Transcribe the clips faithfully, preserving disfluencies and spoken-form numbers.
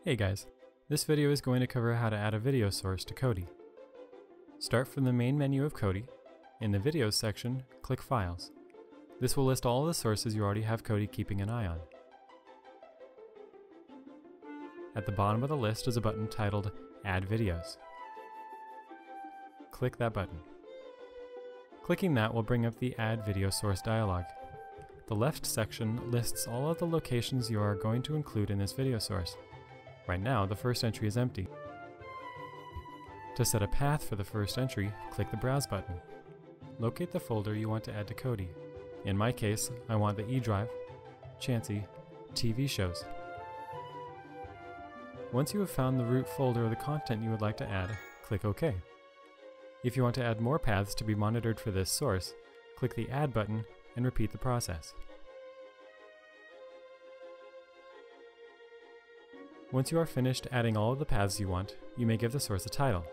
Hey guys, this video is going to cover how to add a video source to Kodi. Start from the main menu of Kodi. In the Videos section, click Files. This will list all of the sources you already have Kodi keeping an eye on. At the bottom of the list is a button titled Add Videos. Click that button. Clicking that will bring up the Add Video Source dialog. The left section lists all of the locations you are going to include in this video source. Right now, the first entry is empty. To set a path for the first entry, click the Browse button. Locate the folder you want to add to Kodi. In my case, I want the E drive, Chansey, T V shows. Once you have found the root folder of the content you would like to add, click OK. If you want to add more paths to be monitored for this source, click the Add button and repeat the process. Once you are finished adding all of the paths you want, you may give the source a title.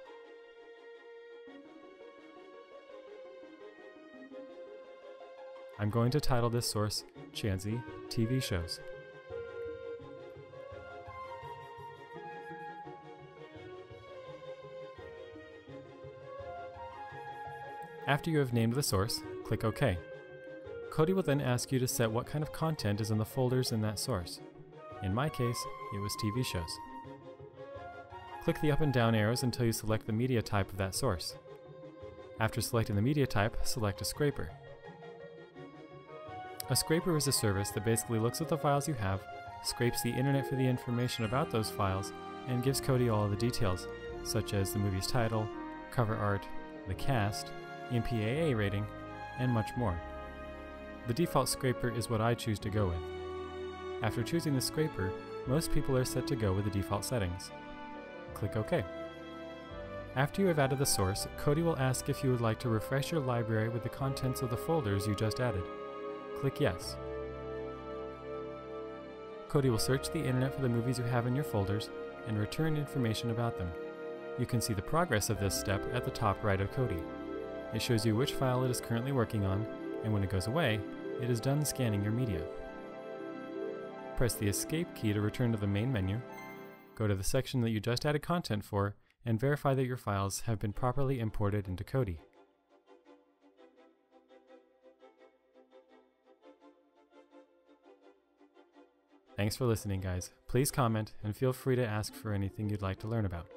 I'm going to title this source Chansey T V Shows. After you have named the source, click OK. Kodi will then ask you to set what kind of content is in the folders in that source. In my case, it was T V shows. Click the up and down arrows until you select the media type of that source. After selecting the media type, select a scraper. A scraper is a service that basically looks at the files you have, scrapes the internet for the information about those files, and gives Kodi all of the details, such as the movie's title, cover art, the cast, M P A A rating, and much more. The default scraper is what I choose to go with. After choosing the scraper, most people are set to go with the default settings. Click OK. After you have added the source, Kodi will ask if you would like to refresh your library with the contents of the folders you just added. Click Yes. Kodi will search the internet for the movies you have in your folders and return information about them. You can see the progress of this step at the top right of Kodi. It shows you which file it is currently working on, and when it goes away, it is done scanning your media. Press the Escape key to return to the main menu, go to the section that you just added content for, and verify that your files have been properly imported into Kodi. Thanks for listening, guys. Please comment and feel free to ask for anything you'd like to learn about.